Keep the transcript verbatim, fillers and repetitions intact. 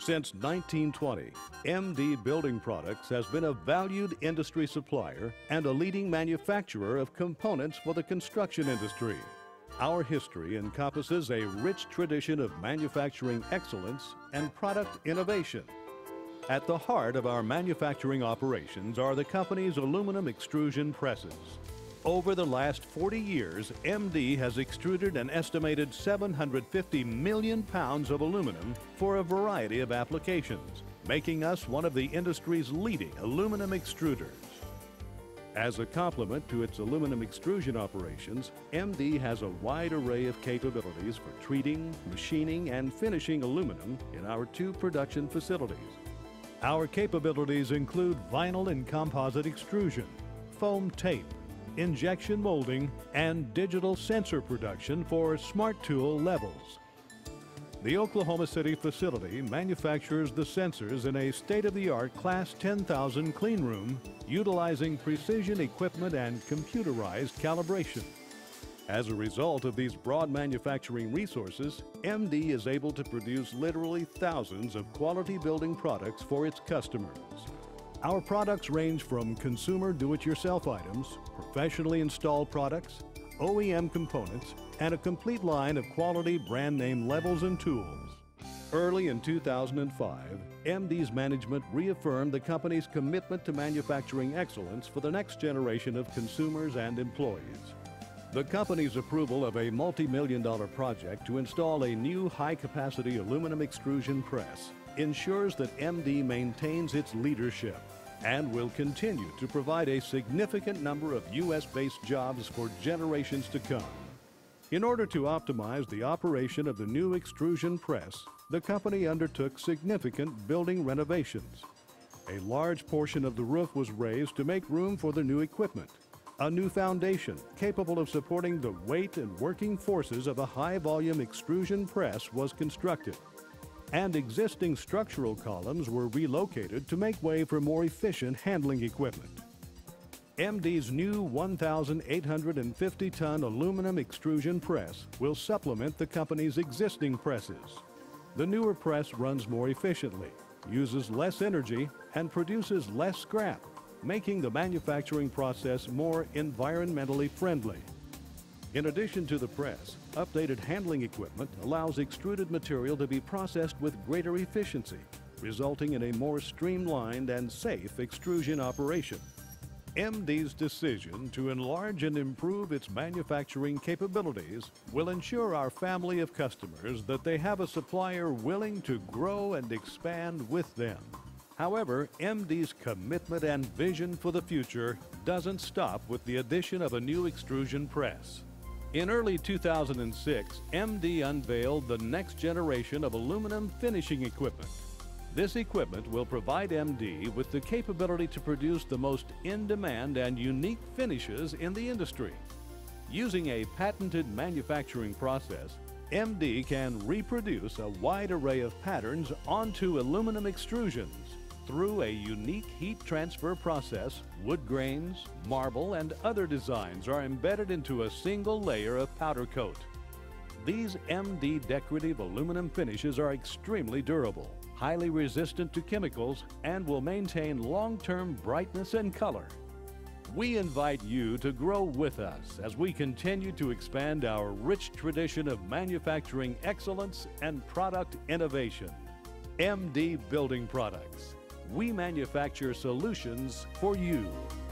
Since nineteen twenty, M D Building Products has been a valued industry supplier and a leading manufacturer of components for the construction industry. Our history encompasses a rich tradition of manufacturing excellence and product innovation. At the heart of our manufacturing operations are the company's aluminum extrusion presses. Over the last forty years, M D has extruded an estimated seven hundred fifty million pounds of aluminum for a variety of applications, making us one of the industry's leading aluminum extruders. As a complement to its aluminum extrusion operations, M D has a wide array of capabilities for treating, machining, and finishing aluminum in our two production facilities. Our capabilities include vinyl and composite extrusion, foam tape, injection molding, and digital sensor production for Smart Tool levels. The Oklahoma City facility manufactures the sensors in a state-of-the-art Class ten thousand clean room, utilizing precision equipment and computerized calibration. As a result of these broad manufacturing resources, M D is able to produce literally thousands of quality building products for its customers. Our products range from consumer do-it-yourself items, professionally installed products, O E M components, and a complete line of quality brand name levels and tools. Early in two thousand five, M D's management reaffirmed the company's commitment to manufacturing excellence for the next generation of consumers and employees. The company's approval of a multi-million dollar project to install a new high-capacity aluminum extrusion press ensures that M D maintains its leadership and will continue to provide a significant number of U S-based jobs for generations to come. In order to optimize the operation of the new extrusion press, the company undertook significant building renovations. A large portion of the roof was raised to make room for the new equipment. A new foundation capable of supporting the weight and working forces of a high-volume extrusion press was constructed, and existing structural columns were relocated to make way for more efficient handling equipment. M D's new one thousand eight hundred fifty ton aluminum extrusion press will supplement the company's existing presses. The newer press runs more efficiently, uses less energy, and produces less scrap, making the manufacturing process more environmentally friendly. In addition to the press, updated handling equipment allows extruded material to be processed with greater efficiency, resulting in a more streamlined and safe extrusion operation. M D's decision to enlarge and improve its manufacturing capabilities will ensure our family of customers that they have a supplier willing to grow and expand with them. However, M D's commitment and vision for the future doesn't stop with the addition of a new extrusion press. In early two thousand six, M D unveiled the next generation of aluminum finishing equipment. This equipment will provide M D with the capability to produce the most in-demand and unique finishes in the industry. Using a patented manufacturing process, M D can reproduce a wide array of patterns onto aluminum extrusions. Through a unique heat transfer process, wood grains, marble, and other designs are embedded into a single layer of powder coat. These M D decorative aluminum finishes are extremely durable, highly resistant to chemicals, and will maintain long-term brightness and color. We invite you to grow with us as we continue to expand our rich tradition of manufacturing excellence and product innovation. M D Building Products. We manufacture solutions for you.